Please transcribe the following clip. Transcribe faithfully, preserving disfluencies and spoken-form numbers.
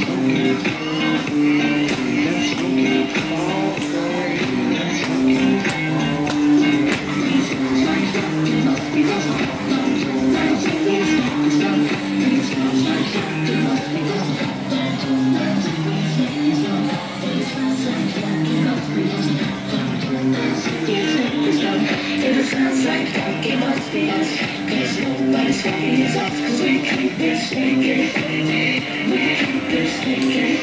It sounds like fucking must be us, cause nobody's fucking us off, cause we keep it stinking, we keep it stinking.